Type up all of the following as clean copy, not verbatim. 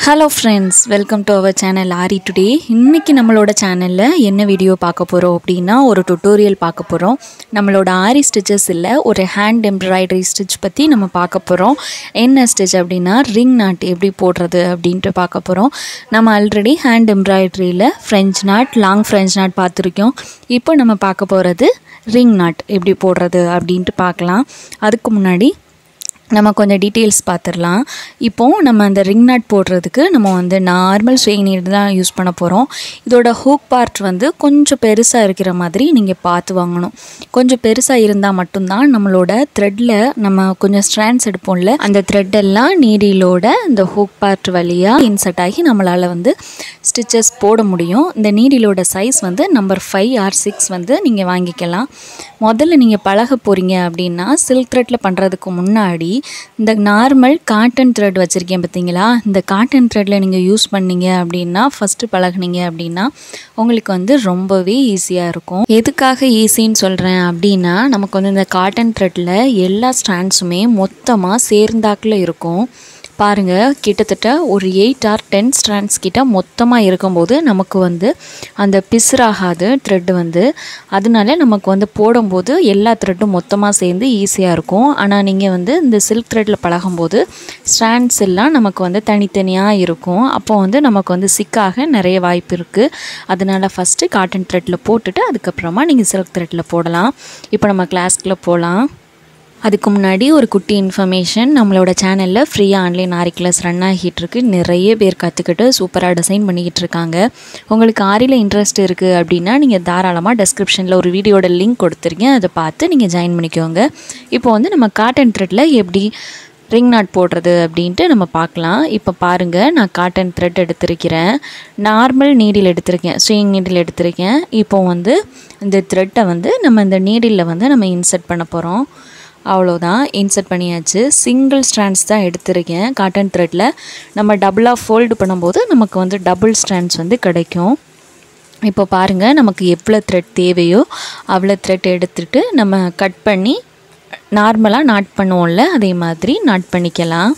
Hello friends, welcome to our channel Ari today. இன்னைக்கு நம்மளோட சேனல்ல என்ன வீடியோ பார்க்க போறோம் அப்படினா ஒரு டுட்டோரியல் பார்க்க போறோம். நம்மளோட ஆரி ஸ்டிச்சஸ் இல்ல ஒரு ஹேண்ட் எம்ப்ராய்டரி ஸ்டிட்ச் பத்தி நம்ம பார்க்க போறோம். என்ன ஸ்டிட்ச் அப்படினா ரிங் நாட் எப்படி போடுறது அப்படினு பார்க்க போறோம். நம்ம ஆல்ரெடி ஹேண்ட் எம்ப்ராய்டரியில French knot, long French knot பார்த்திருக்கோம். இப்போ நம்ம பார்க்க போறது ரிங் நாட் எப்படி போடுறது அப்படினு பார்க்கலாம். அதுக்கு முன்னாடி நம்ம கொஞ்சம் டீடைல்ஸ் பார்த்துடலாம். இப்போ நம்ம அந்த ரிங் நாட் போடுறதுக்கு நம்ம வந்து நார்மல் ஸ்விங் நீடில் தான் யூஸ் பண்ண போகிறோம். இதோட ஹூக் பார்ட் வந்து கொஞ்சம் பெருசாக இருக்கிற மாதிரி நீங்கள் பார்த்து வாங்கணும். கொஞ்சம் பெருசாக இருந்தால் மட்டும்தான் நம்மளோட த்ரெட்டில் நம்ம கொஞ்சம் ஸ்ட்ராண்ட்ஸ் எடுப்போம்ல, அந்த த்ரெட்டெல்லாம் நீடிலோட இந்த ஹூக் பார்ட் வழியாக இன்சர்ட் ஆகி நம்மளால் வந்து ஸ்டிச்சஸ் போட முடியும். இந்த நீடிலோட சைஸ் வந்து நம்பர் 5 or 6 வந்து நீங்கள் வாங்கிக்கலாம். முதல்ல நீங்கள் பழக போகிறீங்க அப்படின்னா சில்க் த்ரெட்டில் பண்ணுறதுக்கு முன்னாடி இந்த நார்மல் காட்டன் த்ரெட் வச்சுருக்கேன் பார்த்தீங்களா, இந்த காட்டன் த்ரெட்டில் நீங்கள் யூஸ் பண்ணீங்க அப்படின்னா ஃபஸ்ட்டு பழகுனீங்க அப்படின்னா உங்களுக்கு வந்து ரொம்பவே ஈஸியாக இருக்கும். எதுக்காக ஈஸின்னு சொல்கிறேன் அப்படின்னா நமக்கு வந்து இந்த காட்டன் த்ரெட்டில் எல்லா ஸ்ட்ராண்ட்ஸுமே மொத்தமாக சேர்ந்தாக்கில் இருக்கும். பாருங்கள், கிட்டத்தட்ட ஒரு 8 or 10 ஸ்ட்ராண்ட்ஸ் கிட்ட மொத்தமாக இருக்கும்போது நமக்கு வந்து அந்த பிசுறாகாது த்ரெட்டு வந்து. அதனால நமக்கு வந்து போடும்போது எல்லா த்ரெட்டும் மொத்தமாக சேர்ந்து ஈஸியாக இருக்கும். ஆனால் நீங்கள் வந்து இந்த சில்க் த்ரெட்டில் பழகும்போது ஸ்ட்ராண்ட்ஸ் எல்லாம் நமக்கு வந்து தனித்தனியாக இருக்கும். அப்போ வந்து நமக்கு வந்து சிக்காக நிறைய வாய்ப்பு இருக்குது. அதனால் ஃபஸ்ட்டு காட்டன் த்ரெட்டில் போட்டுட்டு அதுக்கப்புறமா நீங்கள் சில்க் த்ரெட்டில் போடலாம். இப்போ நம்ம கிளாஸ்க்குள்ளே போகலாம். அதுக்கு முன்னாடி ஒரு குட்டி இன்ஃபர்மேஷன், நம்மளோட சேனலில் ஃப்ரீயாக ஆன்லைன் ஆரி கிளாஸ் ரன் ஆகிட்டு இருக்கு. நிறைய பேர் கற்றுக்கிட்டு சூப்பராக டிசைன் பண்ணிக்கிட்டு இருக்காங்க. உங்களுக்கு ஆரியில் இன்ட்ரெஸ்ட் இருக்குது அப்படின்னா நீங்கள் தாராளமாக டெஸ்கிரிப்ஷனில் ஒரு வீடியோட லிங்க் கொடுத்துருக்கேன், அதை பார்த்து நீங்கள் ஜாயின் பண்ணிக்கோங்க. இப்போ வந்து நம்ம காட்டன் த்ரெட்டில் எப்படி ரிங் நாட் போடுறது அப்படின்ட்டு நம்ம பார்க்கலாம். இப்போ பாருங்கள், நான் காட்டன் த்ரெட் எடுத்திருக்கிறேன், நார்மல் நீடில் எடுத்திருக்கேன், ஸ்விங் நீடில் எடுத்திருக்கேன். இப்போ வந்து இந்த த்ரெட்டை வந்து நம்ம இந்த நீடிலில் வந்து நம்ம இன்சர்ட் பண்ண போகிறோம். அவ்வளோதான், இன்சர்ட் பண்ணியாச்சு. சிங்கிள் ஸ்ட்ராண்ட்ஸ் தான் எடுத்திருக்கேன். காட்டன் த்ரெட்டில் நம்ம டபுளாக ஃபோல்டு பண்ணும்போது நமக்கு வந்து டபுள் ஸ்ட்ராண்ட்ஸ் வந்து கிடைக்கும். இப்போ பாருங்கள், நமக்கு எவ்வளோ த்ரெட் தேவையோ அவ்வளோ த்ரெட் எடுத்துகிட்டு நம்ம கட் பண்ணி நார்மலாக நாட் பண்ணுவோம்ல, அதே மாதிரி நாட் பண்ணிக்கலாம்.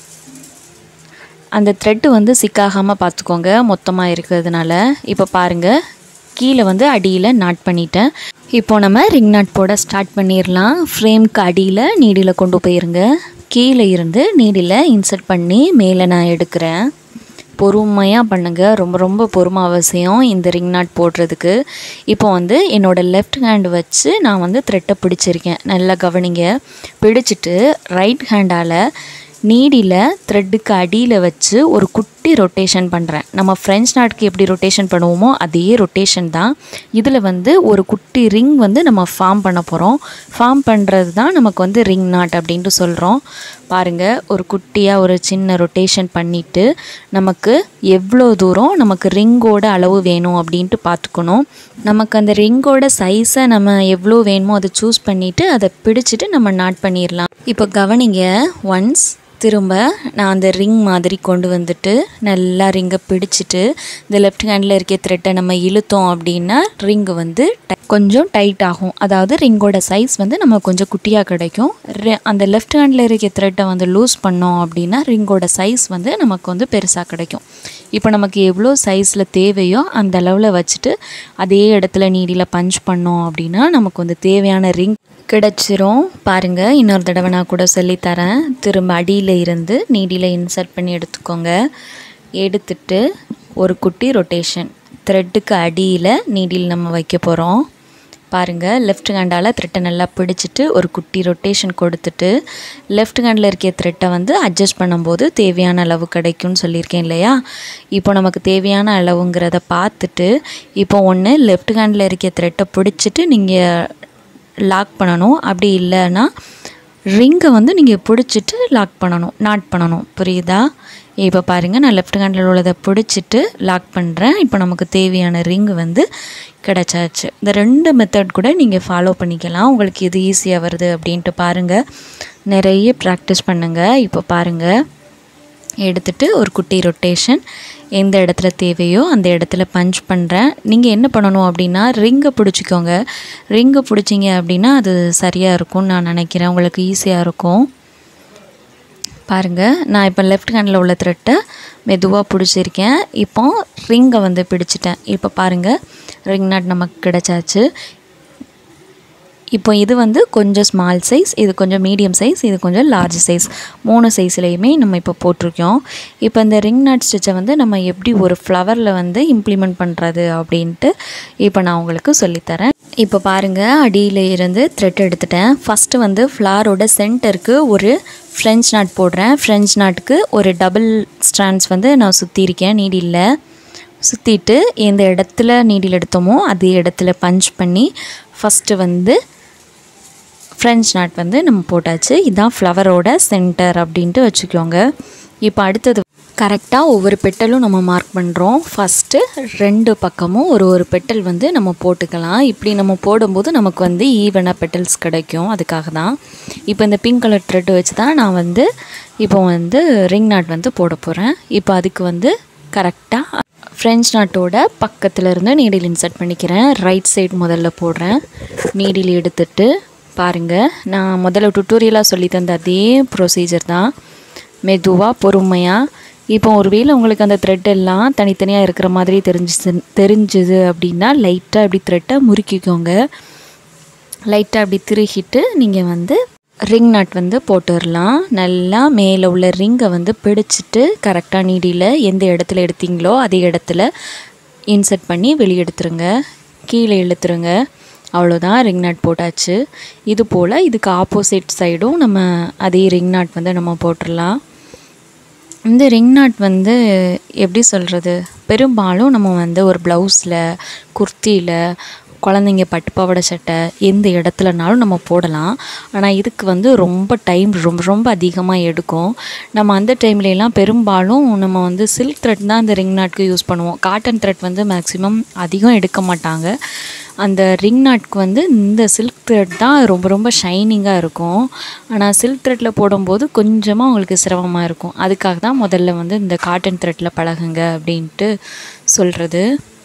அந்த த்ரெட்டு வந்து சிக்காகாமல் பார்த்துக்கோங்க மொத்தமாக இருக்கிறதுனால. இப்போ பாருங்கள், கீழே வந்து அடியில் நாட் பண்ணிட்டேன். இப்போ நம்ம ரிங் நாட் போட ஸ்டார்ட் பண்ணிடலாம். ஃப்ரேம்க்கு அடியில் நீடில் கொண்டு போயிருங்க. கீழே இருந்து நீடில் இன்சர்ட் பண்ணி மேலே நான் எடுக்கிறேன். பொறுமையாக பண்ணுங்கள், ரொம்ப ரொம்ப பொறுமை அவசியம் இந்த ரிங் நாட் போடுறதுக்கு. இப்போ வந்து என்னோடய லெஃப்ட் ஹேண்டு வச்சு நான் வந்து த்ரெட்டை பிடிச்சிருக்கேன். நல்லா கவனிங்க. பிடிச்சிட்டு ரைட் ஹேண்டால் நீடியில் த்ரெட்டுக்கு அடியில் வச்சு ஒரு குட்டி ரொட்டேஷன் பண்ணுறேன். நம்ம ஃப்ரெஞ்ச் நாட்டுக்கு எப்படி ரொட்டேஷன் பண்ணுவோமோ அதே ரொட்டேஷன் தான். இதில் வந்து ஒரு குட்டி ரிங் வந்து நம்ம ஃபார்ம் பண்ண போகிறோம். ஃபார்ம் பண்ணுறது தான் நமக்கு வந்து ரிங் நாட் அப்படின்ட்டு சொல்கிறோம். பாருங்கள், ஒரு குட்டியாக ஒரு சின்ன ரொட்டேஷன் பண்ணிவிட்டு நமக்கு எவ்வளோ தூரம் நமக்கு ரிங்கோட அளவு வேணும் அப்படின்ட்டு பார்த்துக்கணும். நமக்கு அந்த ரிங்கோட சைஸை நம்ம எவ்வளோ வேணுமோ அதை சூஸ் பண்ணிவிட்டு அதை பிடிச்சிட்டு நம்ம நாட் பண்ணிடலாம். இப்போ கவனிங்க, ஒன்ஸ் திரும்ப நான் அந்த ரிங் மாதிரி கொண்டு வந்துட்டு நல்லா ரிங்கை பிடிச்சிட்டு இந்த லெஃப்ட் ஹேண்டில் இருக்க த்ரெட்டை நம்ம இழுத்தோம் அப்படின்னா ரிங்கு வந்து கொஞ்சம் டைட் ஆகும். அதாவது ரிங்கோட சைஸ் வந்து நம்ம கொஞ்சம் குட்டியாக கிடைக்கும். அந்த லெஃப்ட் ஹேண்டில் இருக்க த்ரெட்டை வந்து லூஸ் பண்ணோம் அப்படின்னா ரிங்கோட சைஸ் வந்து நமக்கு வந்து பெருசாக கிடைக்கும். இப்போ நமக்கு எவ்வளோ சைஸில் தேவையோ அந்த அளவில் வச்சுட்டு அதே இடத்துல நீடியில் பஞ்ச் பண்ணோம் அப்படின்னா நமக்கு வந்து தேவையான ரிங் கிடச்சிரும். பாருங்கள், இன்னொரு தடவை நான் கூட சொல்லித்தரேன். திரும்ப அடியில் இருந்து நீடியில் இன்சர்ட் பண்ணி எடுத்துக்கோங்க. எடுத்துட்டு ஒரு குட்டி ரொட்டேஷன் த்ரெட்டுக்கு அடியில் நீடில் நம்ம வைக்க போகிறோம். பாருங்கள், லெஃப்ட் ஹேண்டால் த்ரெட்டை நல்லா பிடிச்சிட்டு ஒரு குட்டி ரொட்டேஷன் கொடுத்துட்டு லெஃப்ட் ஹேண்டில் இருக்க த்ரெட்டை வந்து அட்ஜஸ்ட் பண்ணும்போது தேவையான அளவு கிடைக்கும்னு சொல்லியிருக்கேன் இல்லையா. இப்போ நமக்கு தேவையான அளவுங்கிறத பார்த்துட்டு இப்போ ஒன்று லெஃப்ட் ஹேண்டில் இருக்க த்ரெட்டை பிடிச்சிட்டு நீங்கள் லாக் பண்ணணும். அப்படி இல்லைன்னா ரிங்கை வந்து நீங்கள் பிடிச்சிட்டு லாக் பண்ணணும், நாட் பண்ணணும். புரியுதா? இப்போ பாருங்கள், நான் லெஃப்ட் ஹேண்டில் உள்ளதை பிடிச்சிட்டு லாக் பண்ணுறேன். இப்போ நமக்கு தேவையான ரிங்கு வந்து கிடச்சாச்சு. இந்த 2 மெத்தட் கூட நீங்கள் ஃபாலோ பண்ணிக்கலாம். உங்களுக்கு இது ஈஸியாக வருது அப்படின்ட்டு பாருங்கள், நிறைய ப்ராக்டிஸ் பண்ணுங்கள். இப்போ பாருங்கள், எடுத்துகிட்டு ஒரு குட்டி ரொட்டேஷன் எந்த இடத்துல தேவையோ அந்த இடத்துல பஞ்ச் பண்ணுறேன். நீங்கள் என்ன பண்ணணும் அப்படின்னா ரிங்கை பிடிச்சிக்கோங்க. ரிங்கை பிடிச்சிங்க அப்படின்னா அது சரியாக இருக்கும்னு நான் நினைக்கிறேன், உங்களுக்கு ஈஸியாக இருக்கும். பாருங்கள், நான் இப்போ லெஃப்ட் ஹேண்டில் உள்ள த்ரெட்டை மெதுவாக பிடிச்சிருக்கேன். இப்போ ரிங்கை வந்து பிடிச்சிட்டேன். இப்போ பாருங்கள், ரிங் நாட் நமக்கு கிடச்சாச்சு. இப்போ இது வந்து கொஞ்சம் ஸ்மால் சைஸ், இது கொஞ்சம் மீடியம் சைஸ், இது கொஞ்சம் லார்ஜ் சைஸ், 3 சைஸ்லேயுமே நம்ம இப்போ போட்டிருக்கோம். இப்போ இந்த ரிங் நாட் ஸ்டிச்சை வந்து நம்ம எப்படி ஒரு ஃப்ளவரில் வந்து இம்ப்ளிமெண்ட் பண்ணுறது அப்படின்ட்டு இப்போ நான் உங்களுக்கு சொல்லித்தரேன். இப்போ பாருங்கள், அடியில் இருந்து த்ரெட் எடுத்துட்டேன். ஃபஸ்ட்டு வந்து ஃப்ளாரோட சென்டருக்கு ஒரு ஃப்ரெஞ்ச் நாட் போடுறேன். ஃப்ரெஞ்ச் நாட்டுக்கு ஒரு டபுள் ஸ்ட்ராண்ட்ஸ் வந்து நான் சுற்றியிருக்கேன். நீடியில் சுற்றிட்டு எந்த இடத்துல நீடில் எடுத்தோமோ அதே இடத்துல பஞ்ச் பண்ணி ஃபஸ்ட்டு வந்து ஃப்ரெஞ்ச் நாட் வந்து நம்ம போட்டாச்சு. இதுதான் ஃப்ளவரோட சென்டர் அப்படின்ட்டு வச்சுக்கோங்க. இப்போ அடுத்தது கரெக்டாக ஒவ்வொரு பெட்டலும் நம்ம மார்க் பண்ணுறோம். ஃபஸ்ட்டு 2 பக்கமும் ஒரு பெட்டல் வந்து நம்ம போட்டுக்கலாம். இப்படி நம்ம போடும்போது நமக்கு வந்து ஈவனாக பெட்டல்ஸ் கிடைக்கும். அதுக்காக தான் இப்போ இந்த பிங்க் கலர் த்ரெட் வச்சு தான் நான் வந்து இப்போ வந்து ரிங் நாட் வந்து போட போகிறேன். இப்போ அதுக்கு வந்து கரெக்டாக ஃப்ரெஞ்ச் நாட்டோட பக்கத்தில் இருந்து நீடில் இன்சர்ட் பண்ணிக்கிறேன். ரைட் சைடு முதல்ல போடுறேன். நீடில் எடுத்துட்டு பாருங்கள், நான் முதல்ல டுட்டோரியலாக சொல்லி தந்த அதே ப்ரொசீஜர் தான். மெதுவாக பொறுமையாக. இப்போ ஒருவேளை உங்களுக்கு அந்த த்ரெட் எல்லாம் தனித்தனியாக இருக்கிற மாதிரி தெரிஞ்சுது அப்படின்னா லைட்டாக இப்படி த்ரெட்டை முறுக்கிக்கோங்க. லைட்டாக அப்படி திருகிட்டு நீங்கள் வந்து ரிங் நாட் வந்து போட்டுடலாம். நல்லா மேலே உள்ள ரிங்கை வந்து பிடிச்சிட்டு கரெக்டாக நீடியில் எந்த இடத்துல எடுத்தீங்களோ அதே இடத்துல இன்சர்ட் பண்ணி வெளியே எடுத்துருங்க, கீழே இழுத்துருங்க. அவ்வளோதான், ரிங் நாட் போட்டாச்சு. இது போல் இதுக்கு ஆப்போசிட் சைடும் நம்ம அதே ரிங் நாட் வந்து நம்ம போட்டுடலாம். இந்த ரிங் நாட் வந்து எப்படி சொல்கிறது, பெரும்பாலும் நம்ம வந்து ஒரு ப்ளவுஸில், குர்த்தியில், குழந்தைங்க பட்டுப்பாவாடை சட்டை எந்த இடத்துலனாலும் நம்ம போடலாம். ஆனால் இதுக்கு வந்து ரொம்ப டைம் ரொம்ப அதிகமாக எடுக்கும். நம்ம அந்த டைம்லலாம் பெரும்பாலும் நம்ம வந்து சில்க் த்ரெட் தான் அந்த ரிங் நாட்க்கு யூஸ் பண்ணுவோம். காட்டன் த்ரெட் வந்து மேக்ஸிமம் அதிகம் எடுக்க மாட்டாங்க. அந்த ரிங் நாட்க்கு வந்து இந்த சில்க் த்ரெட் தான் ரொம்ப ஷைனிங்காக இருக்கும். ஆனால் சில்க் த்ரெட்டில் போடும்போது கொஞ்சமாக உங்களுக்கு சிரமமாக இருக்கும். அதுக்காக தான் முதல்ல வந்து இந்த காட்டன் த்ரெட்டில் பழகுங்க அப்படின்ட்டு சொல்கிறது.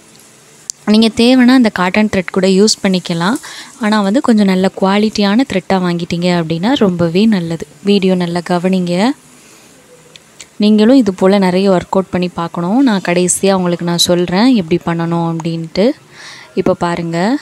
நீங்கள் தேவைன்னா அந்த காட்டன் த்ரெட் கூட யூஸ் பண்ணிக்கலாம். ஆனால் வந்து கொஞ்சம் நல்ல குவாலிட்டியான த்ரெட்டாக வாங்கிட்டீங்க அப்படின்னா ரொம்பவே நல்லது. வீடியோ நல்லா கவனிங்க. நீங்களும் இது போல் நிறைய ஒர்க் அவுட் பண்ணி பார்க்கணும். நான் கடைசியாக உங்களுக்கு நான் சொல்கிறேன் எப்படி பண்ணணும் அப்படின்ட்டு. இப்போ பாருங்கள்,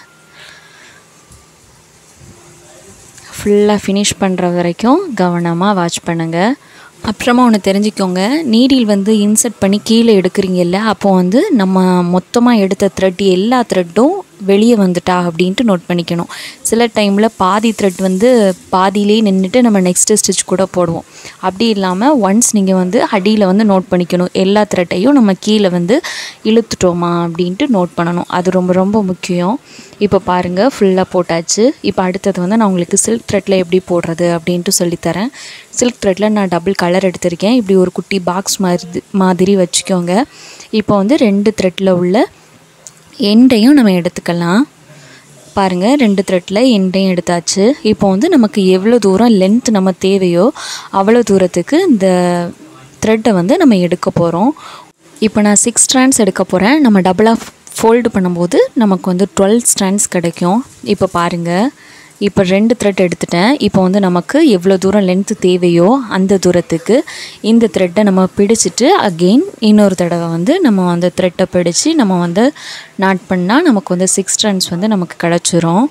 ஃபுல்லாக ஃபினிஷ் பண்ணுற வரைக்கும் கவனமாக வாட்ச் பண்ணுங்கள். அப்புறமா ஒன்று தெரிஞ்சுக்கோங்க, நீடில் வந்து இன்சர்ட் பண்ணி கீழே எடுக்கிறீங்கல்ல, அப்போ வந்து நம்ம மொத்தமாக எடுத்த த்ரெட் எல்லா த்ரெட்டும் வெளியே வந்துட்டா அப்படின்ட்டு நோட் பண்ணிக்கணும். சில டைமில் பாதி த்ரெட் வந்து பாதியிலே நின்றுட்டு நம்ம நெக்ஸ்ட்டு ஸ்டிச் கூட போடுவோம். அப்படி இல்லாமல் ஒன்ஸ் நீங்கள் வந்து அடியில் வந்து நோட் பண்ணிக்கணும், எல்லா த்ரெட்டையும் நம்ம கீழே வந்து இழுத்துட்டோமா அப்படின்ட்டு நோட் பண்ணணும். அது ரொம்ப முக்கியம். இப்போ பாருங்கள், ஃபுல்லாக போட்டாச்சு. இப்போ அடுத்தது வந்து நான் உங்களுக்கு சில்க் த்ரெட்டில் எப்படி போடுறது அப்படின்ட்டு சொல்லித்தரேன். சில்க் த்ரெட்டில் நான் டபுள் கலர் எடுத்திருக்கேன். இப்படி ஒரு குட்டி பாக்ஸ் மாதிரி வச்சுக்கோங்க. இப்போ வந்து 2 த்ரெட்டில் உள்ள எண்டையும் நம்ம எடுத்துக்கலாம். பாருங்கள், 2 த்ரெட்டில் எண்டையும் எடுத்தாச்சு. இப்போ வந்து நமக்கு எவ்வளோ தூரம் லென்த் நம்ம தேவையோ அவ்வளோ தூரத்துக்கு இந்த த்ரெட்டை வந்து நம்ம எடுக்க போகிறோம். இப்போ நான் 6 ஸ்ட்ராண்ட்ஸ் எடுக்க போகிறேன். நம்ம டபுளாக ஃபோல்டு பண்ணும்போது நமக்கு வந்து 12 ஸ்ட்ராண்ட்ஸ் கிடைக்கும். இப்போ பாருங்கள், இப்போ 2 த்ரெட் எடுத்துட்டேன். இப்போ வந்து நமக்கு எவ்வளோ தூரம் லென்த்து தேவையோ அந்த தூரத்துக்கு இந்த த்ரெட்டை நம்ம பிடிச்சிட்டு அகெயின் இன்னொரு தடவை வந்து நம்ம அந்த த்ரெட்டை பிடிச்சி நம்ம வந்து நாட் பண்ணால் நமக்கு வந்து 6 ஸ்ட்ராண்ட்ஸ் வந்து நமக்கு கிடச்சிரும்.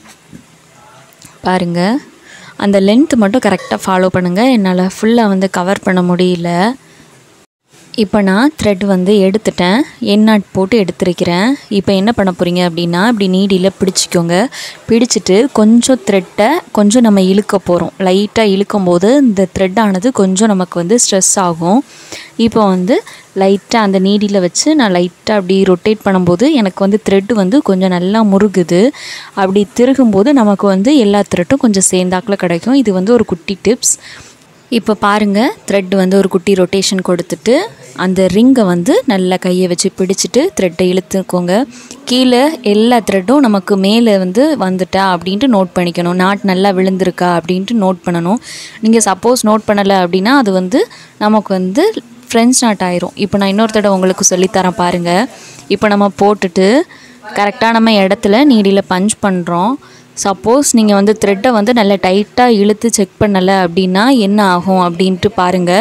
பாருங்கள், அந்த லென்த்து மட்டும் கரெக்டாக ஃபாலோ பண்ணுங்கள். என்னால் ஃபுல்லாக வந்து கவர் பண்ண முடியல. இப்போ நான் த்ரெட் வந்து எடுத்துட்டேன், எண்ணாட் போட்டு எடுத்துருக்கிறேன். இப்போ என்ன பண்ண போகிறீங்க அப்படின்னா, இப்படி நீடியில் பிடிச்சிக்கோங்க. பிடிச்சிட்டு கொஞ்சம் த்ரெட்டை கொஞ்சம் நம்ம இழுக்க போகிறோம். லைட்டாக இழுக்கும் போது இந்த த்ரெட்டானது கொஞ்சம் நமக்கு வந்து ஸ்ட்ரெஸ் ஆகும். இப்போ வந்து லைட்டாக அந்த நீடியில் வச்சு நான் லைட்டாக அப்படி ரொட்டேட் பண்ணும்போது எனக்கு வந்து த்ரெட்டு வந்து கொஞ்சம் நல்லா முருகுது. அப்படி திருகும்போது நமக்கு வந்து எல்லா த்ரெட்டும் கொஞ்சம் சேர்ந்தாக்கில் கிடைக்கும். இது வந்து ஒரு குட்டி டிப்ஸ். இப்போ பாருங்கள், த்ரெட் வந்து ஒரு குட்டி ரொட்டேஷன் கொடுத்துட்டு அந்த ரிங்கை வந்து நல்லா கையை வச்சு பிடிச்சிட்டு த்ரெட்டை இழுத்துக்கோங்க. கீழே எல்லா த்ரெட்டும் நமக்கு மேலே வந்து வந்துட்டா அப்படின்ட்டு நோட் பண்ணிக்கணும். நாட் நல்லா விழுந்திருக்கா அப்படின்ட்டு நோட் பண்ணணும். நீங்கள் சப்போஸ் நோட் பண்ணலை அப்படின்னா அது வந்து நமக்கு வந்து ஃப்ரெஞ்ச் நாட் ஆயிரும். இப்போ நான் இன்னொரு தடவை உங்களுக்கு சொல்லித்தரேன் பாருங்கள். இப்போ நம்ம போட்டுட்டு கரெக்டாக நம்ம இடத்துல நீடியில் பஞ்ச் பண்ணுறோம். சப்போஸ் நீங்கள் வந்து த்ரெட்டை வந்து நல்லா டைட்டாக இழுத்து செக் பண்ணலை அப்படின்னா என்ன ஆகும் அப்படின்ட்டு பாருங்கள்.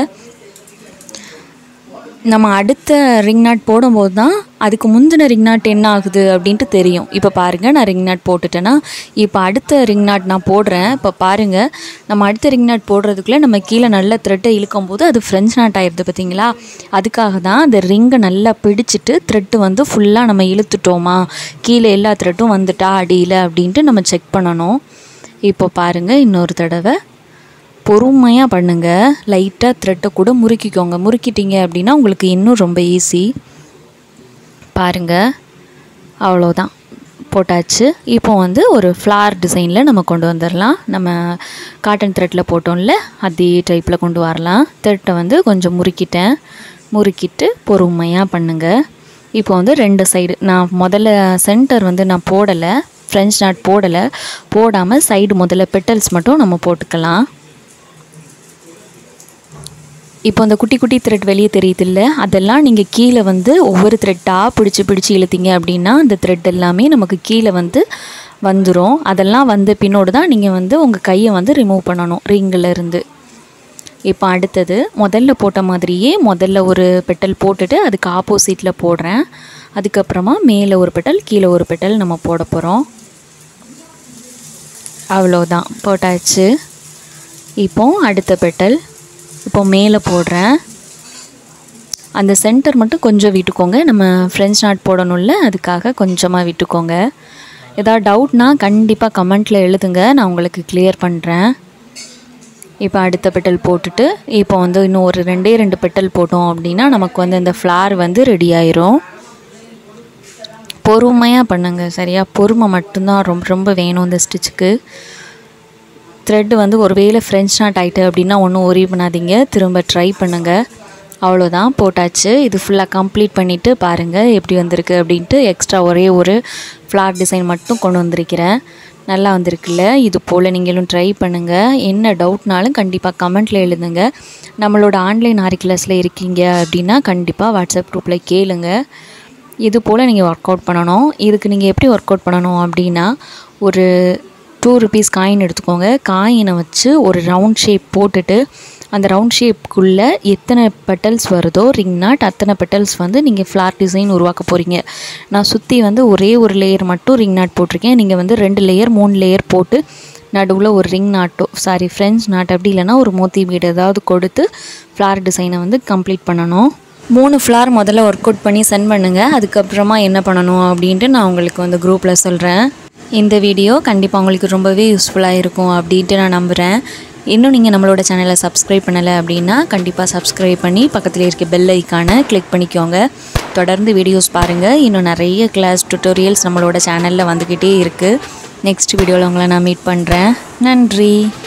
நம்ம அடுத்த ரிங் நாட் போடும்போது தான் அதுக்கு முந்தின ரிங் நாட் என்ன ஆகுது அப்படின்ட்டு தெரியும். இப்போ பாருங்கள், நான் ரிங் நாட் போட்டுட்டேன்னா இப்போ அடுத்த ரிங் நாட் நான் போடுறேன். இப்போ பாருங்கள், நம்ம அடுத்த ரிங் நாட் போடுறதுக்குள்ளே நம்ம கீழே நல்லா த்ரெட்டை இழுக்கும் போது அது ஃப்ரெஞ்ச் நாட் ஆயிடுது பார்த்தீங்களா. அதுக்காக தான் அந்த ரிங்கை நல்லா பிடிச்சிட்டு த்ரெட்டு வந்து ஃபுல்லாக நம்ம இழுத்துட்டோமா, கீழே எல்லா த்ரெட்டும் வந்துட்டா அடியில் அப்படின்ட்டு நம்ம செக் பண்ணணும். இப்போ பாருங்கள், இன்னொரு தடவை பொறுமையாக பண்ணுங்கள். லைட்டாக த்ரெட்டை கூட முறுக்கிக்கோங்க. முறுக்கிட்டீங்க அப்படின்னா உங்களுக்கு இன்னும் ரொம்ப ஈஸி. பாருங்கள், அவ்வளோதான், போட்டாச்சு. இப்போ வந்து ஒரு ஃப்ளார் டிசைனில் நம்ம கொண்டு வந்துடலாம். நம்ம காட்டன் த்ரெட்டில் போட்டோம்ல அதே டைப்பில் கொண்டு வரலாம். த்ரெட்டை வந்து கொஞ்சம் முறுக்கிட்டு பொறுமையாக பண்ணுங்கள். இப்போ வந்து 2 சைடு நான் முதல்ல சென்டர் வந்து நான் போடலை, ஃப்ரெஞ்ச் நாட் போடாமல் சைடு முதல்ல பெட்டல்ஸ் மட்டும் நம்ம போட்டுக்கலாம். இப்போ அந்த குட்டி குட்டி த்ரெட் வெளியே தெரியுதில்ல, அதெல்லாம் நீங்கள் கீழே வந்து ஒவ்வொரு த்ரெட்டாக பிடிச்சி இழுத்தீங்க அப்படின்னா அந்த த்ரெட் எல்லாமே நமக்கு கீழே வந்து வந்துடும். அதெல்லாம் வந்து பின்னோடு தான் நீங்கள் வந்து உங்கள் கையை வந்து ரிமூவ் பண்ணணும் ரிங்கில் இருந்து. இப்போ அடுத்தது முதல்ல போட்ட மாதிரியே முதல்ல ஒரு பெட்டல் போட்டுட்டு அதுக்கு ஆப்போசிட்டில் போடுறேன். அதுக்கப்புறமா மேலே ஒரு பெட்டல் கீழே ஒரு பெட்டல் நம்ம போட போகிறோம். அவ்வளோதான், போட்டாச்சு. இப்போ அடுத்த பெட்டல் இப்போ மேலே போடுறேன். அந்த சென்டர் மட்டும் கொஞ்சம் விட்டுக்கோங்க, நம்ம ஃப்ரெஞ்ச் நாட் போடணும்ல அதுக்காக கொஞ்சமாக விட்டுக்கோங்க. ஏதாவது டவுட்னா கண்டிப்பாக கமெண்ட்டில் எழுதுங்க, நான் உங்களுக்கு கிளியர் பண்ணுறேன். இப்போ அடுத்த பெட்டல் போட்டுட்டு இப்போ வந்து இன்னும் ஒரு 2 பெட்டல் போட்டோம் அப்படின்னா நமக்கு வந்து இந்த ஃப்ளார் வந்து ரெடி ஆயிரும். பொறுமையாக பண்ணுங்கள், சரியா? பொறுமை மட்டும்தான் ரொம்ப வேணும் இந்த ஸ்டிச்சுக்கு. த்ரெட் வந்து ஒரு வேளை ஃப்ரெஞ்ச் நாட் ஆகிட்டு அப்படின்னா ஒன்றும் ஒரி பண்ணாதீங்க, திரும்ப ட்ரை பண்ணுங்கள். அவ்வளோதான், போட்டாச்சு. இது ஃபுல்லாக கம்ப்ளீட் பண்ணிவிட்டு பாருங்கள் எப்படி வந்திருக்கு அப்படின்ட்டு. எக்ஸ்ட்ரா ஒரே ஒரு ஃப்ளார் டிசைன் மட்டும் கொண்டு வந்திருக்கிறேன். நல்லா வந்திருக்குல்ல? இது போல் நீங்களும் ட்ரை பண்ணுங்கள். என்ன டவுட்னாலும் கண்டிப்பாக கமெண்ட்டில் எழுதுங்க. நம்மளோட ஆன்லைன் ஆரி கிளாஸில் இருக்கீங்க அப்படின்னா கண்டிப்பாக வாட்ஸ்அப் குரூப்பில் கேளுங்க. இது போல் நீங்கள் ஒர்க் அவுட் பண்ணணும். இதுக்கு நீங்கள் எப்படி ஒர்க் அவுட் பண்ணணும் அப்படின்னா, ஒரு 2 rupees காயின் எடுத்துக்கோங்க. காயினை வச்சு ஒரு ரவுண்ட் ஷேப் போட்டுட்டு அந்த ரவுண்ட் ஷேப்புக்குள்ளே எத்தனை பெட்டல்ஸ் வருதோ ரிங் நாட் அத்தனை பெட்டல்ஸ் வந்து நீங்கள் ஃப்ளார் டிசைன் உருவாக்க போகிறீங்க. நான் சுற்றி வந்து ஒரே ஒரு லேயர் மட்டும் ரிங் நாட் போட்டிருக்கேன். நீங்கள் வந்து 2 லேயர் 3 லேயர் போட்டு நடுவில் ஒரு ரிங் நாட்டோ ஃப்ரெஞ்ச் நாட் அப்படி இல்லைனா ஒரு மோத்தி பீட் ஏதாவது கொடுத்து ஃப்ளார் டிசைனை வந்து கம்ப்ளீட் பண்ணணும். 3 ஃப்ளார் முதல்ல ஒர்க் அவுட் பண்ணி சென்ட் பண்ணுங்கள். அதுக்கப்புறமா என்ன பண்ணணும் அப்படின்ட்டு நான் உங்களுக்கு வந்து குரூப்பில் சொல்கிறேன். இந்த வீடியோ கண்டிப்பாக உங்களுக்கு ரொம்பவே யூஸ்ஃபுல்லாக இருக்கும் அப்படின்ட்டு நான் நம்புகிறேன். இன்னும் நீங்கள் நம்மளோட சேனலை சப்ஸ்கிரைப் பண்ணலை அப்படின்னா கண்டிப்பாக சப்ஸ்கிரைப் பண்ணி பக்கத்தில் இருக்க பெல் ஐக்கானை கிளிக் பண்ணிக்கோங்க. தொடர்ந்து வீடியோஸ் பாருங்கள். இன்னும் நிறைய கிளாஸ் டுட்டோரியல்ஸ் நம்மளோட சேனலில் வந்துக்கிட்டே இருக்குது. நெக்ஸ்ட் வீடியோவில் உங்களை நான் மீட் பண்ணுறேன். நன்றி.